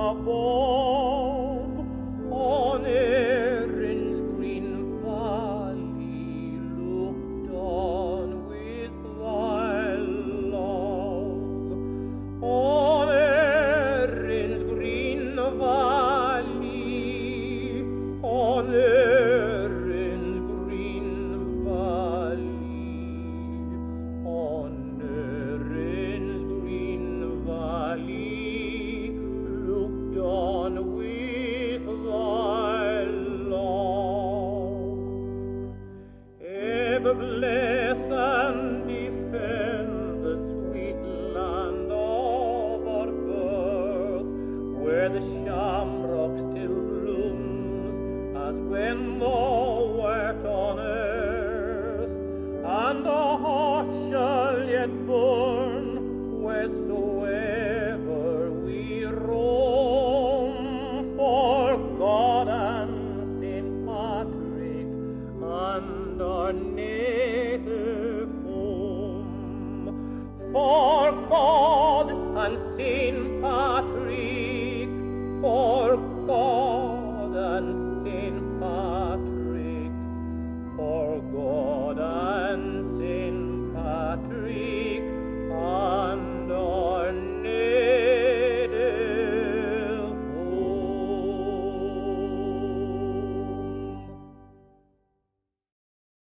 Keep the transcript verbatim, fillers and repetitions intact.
above, on Erin's green valley, look down with thy love. On Erin's green valley, on Erin's green valley, on Erin's green valley, look down with thy love. Ever bless and defend the sweet land of our birth, where the shadow